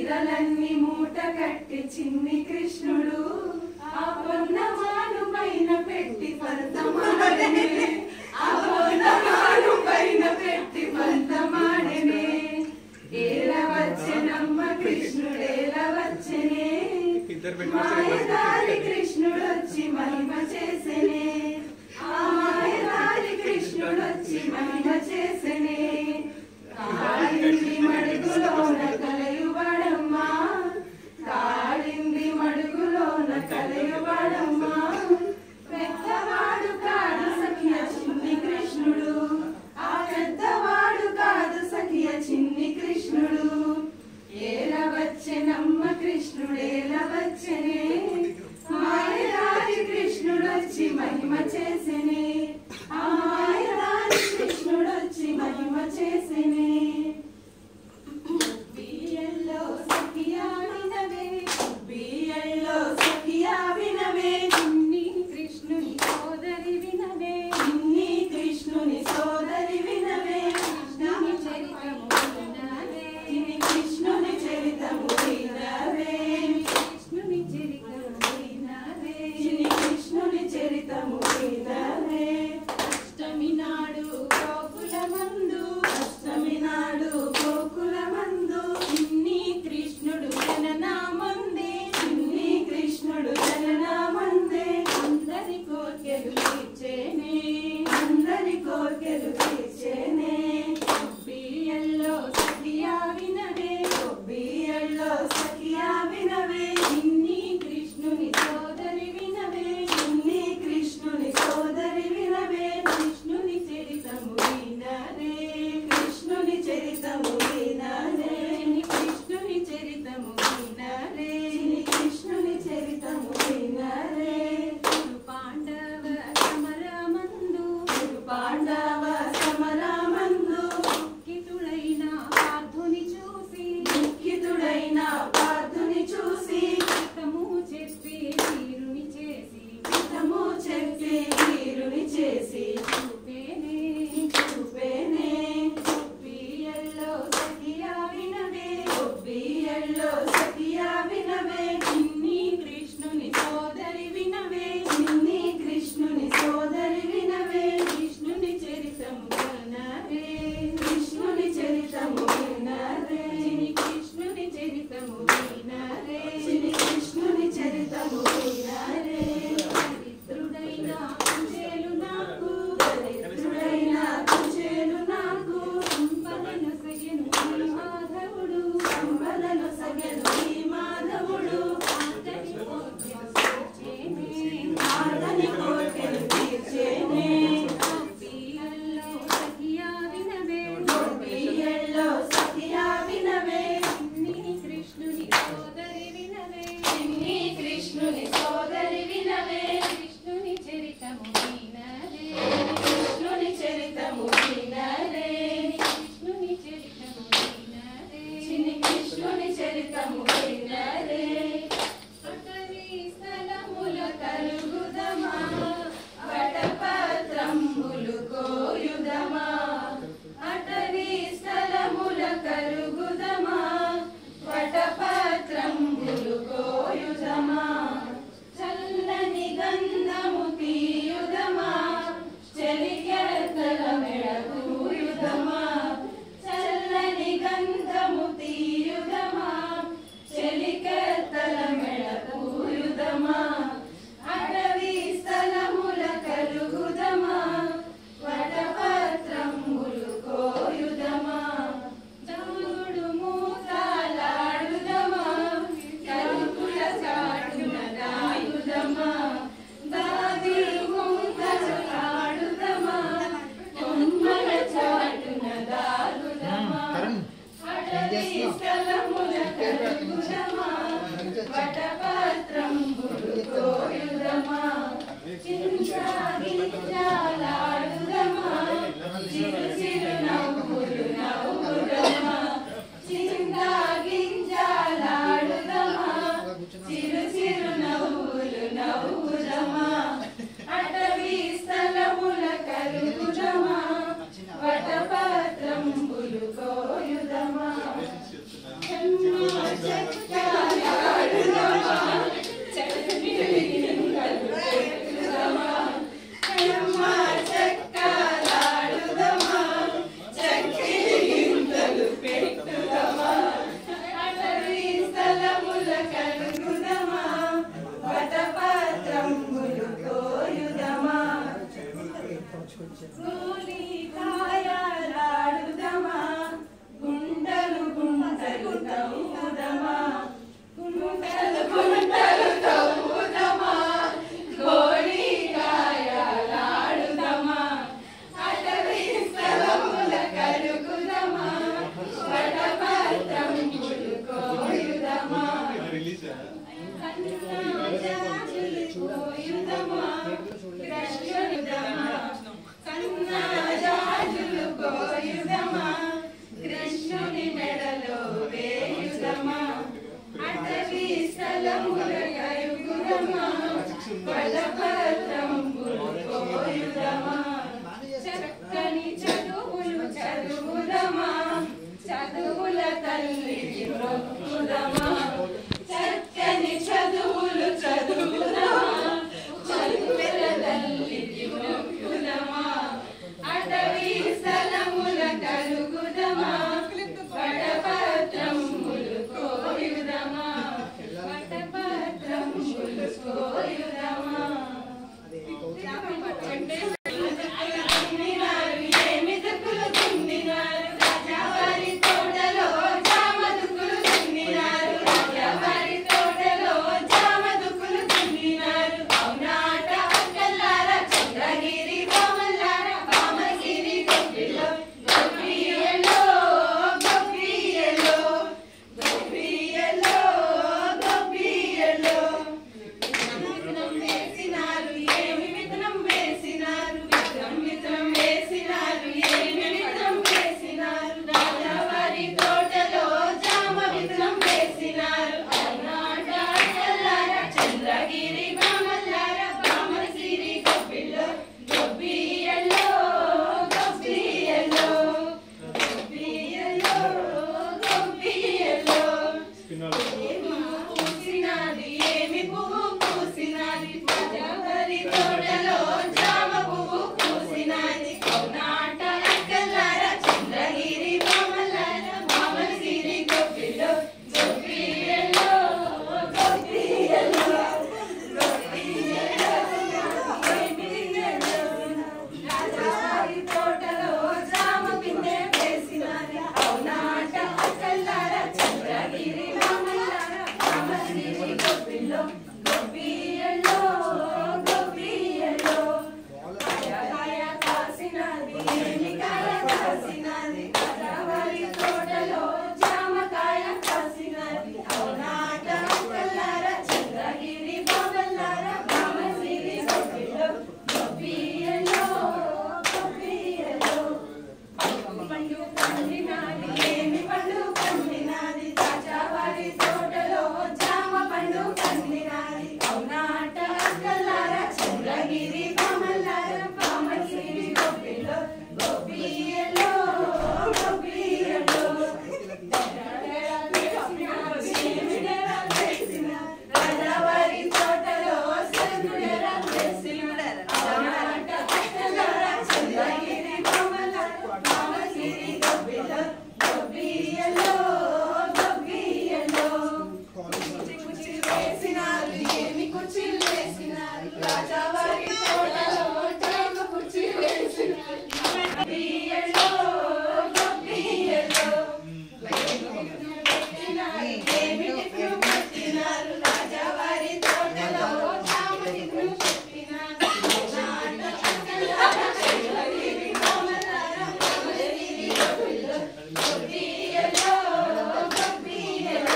చీరలన్నీ మూట కట్టి చిన్ని కృష్ణుడు ఆ పొన్నమాను పైన పెట్టి పంతమాడనే ఆ పొన్నమాను పైన పెట్టి పంతమాడనే ఏల వచ్చెనమ్మ కృష్ణుడేల వచ్చెనే మాయదారి కృష్ణుడొచ్చి మహిమ చేసెనే ఆ మాయదారి కృష్ణుడొచ్చి మహిమ చేసెనే కాళింది మడుగులోన కలయుబడమ్మా కాళింది మడుగులోన కలయుబడమ్మా పెద్దవాడు కాదు సఖియ చిన్ని కృష్ణుడు ఆ పెద్దవాడు కాదు సఖియ చిన్ని కృష్ణుడు ఏల వచ్చెనమ్మ కృష్ణుడేల వచ్చెనే మాయదారి కృష్ణుడొచ్చి మహిమ చేసెనే ఆ మాయదారి కృష్ణుడొచ్చి మహిమ చేసెనే బియ్యల్లో సఖియా వినవే బియ్యల్లో సఖియా వినవే చిన్ని కృష్ణుని సోదరి వినవే చిన్ని కృష్ణుని సోదరి వినవే కృష్ణుని చరితము వినవే చిన్ని కృష్ణుని చరితము వినవే కృష్ణుని చరితము వినవే చిన్ని కృష్ణుని చరితము వినవే అష్టమి నాడు గోకులమందు అష్టమి నాడు గోకులమందు చిన్ని కృష్ణుడు జననామందే చిన్ని కృష్ణుడు జననామందే అందరి కోర్కెలు తీర్చేనే అందరి కోర్కెలు తీర్చేనే బియ్యల్లో సఖియా వినవే బియ్యల్లో సఖియా వినవే చిన్ని కృష్ణుని సోదరి వినవే చిన్ని కృష్ణుని సోదరి వినవే కృష్ణుని చరితము వినరే కృష్ణుని చరితము వినరే కృష్ణుని చరితము వినరే కృష్ణుని చరితము వినరే పాండవ సమరమందు పాండవ సమరమందు దుఃఖితుడైన పార్థుని చూసి దుఃఖితుడైన పార్థుని చూసి హితము చెప్పి వీరుని చేసి హితము చెప్పి వీరుని చేసి చూపేనే చూపేనే బియ్యల్లో సఖియా వినవే బియ్యల్లో సఖియా వినవే చిన్ని కృష్ణుని సోదరి వినవే చిన్ని కృష్ణుని సోదరి వినవే కృష్ణుని చరితము వినరే కృష్ణుని చరితము వినరే చిన్ని కృష్ణుని చరితము వినరే చిన్ని కృష్ణుని చరితము వినరే దరిద్రుడైన కుచేలు నాకు దరిద్రుడైన కుచేలు నాకు సంపదను సగెను ఈ మాధవుడు సంపదను సగెను ఈ మాధవుడు ఆతని కోర్కెలు తీర్చేనే ఆతని కోర్కెలు తీర్చేనే బియ్యల్లో సఖియా వినవే బియ్యల్లో సఖియా వినవే చిన్ని కృష్ణుని సోదరి వినవే చిన్ని కృష్ణుని సోదరి వినవే కృష్ణుని చరితము వినరే కృష్ణుని చరితము వినరే కృష్ణుని చరితము వినరే చిన్ని కృష్ణుని చరితము వినరే అటవీ స్థలముల కలుగుదమా వటపత్రంబులు కోయుదమా అటవీ స్థలముల కలుగుదమా వటపత్రంబులు కోయుదమా చల్లని గంధము తీయుదమా చెలికెత్తల మెడకూయుదమా చల్లని గంధము తీయుదమా చెలికెత్తల మెడకూయుదమా అటవీ స్థలముల కలుగుదమా వటపత్రంబులు కోయుదమా దాగుడు మూతలాడుదమా కలుపుల చాటున దాయుదమా దాగుడు మూతలాడుదమా కొమ్మల చాటున దాగుదమా అటవీ స్థలముల కలుగుదమా వటపత్రంబులు కోయుదమా చింతాగించాలాడుదమా చిరు చిరు నవ్వులు నవ్వుదమా చింతాగించాలాడుదమా చిరు చిరు నవ్వులు నవ్వుదమా అటవీ స్థలముల కలుగుదమా వటపత్రంబులు కోయుదమా కృష్ణుని మెడలో వేయుదమా అటవీ స్థలముల కరుగుదమా బలభద్రంబులు కోయుదమా చక్కని చదువులు చదువుదమా చదువుల తల్లికి మొక్కుదమా చక్కని చదువులు చదువుదమా చదువుల తల్లికి మొక్కుదమా అటవీ స్థలముల కరుగుదమా వటపత్రములు కోయుదమా వటపత్రములు కోయుదమా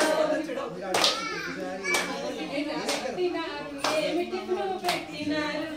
పెట్టినారు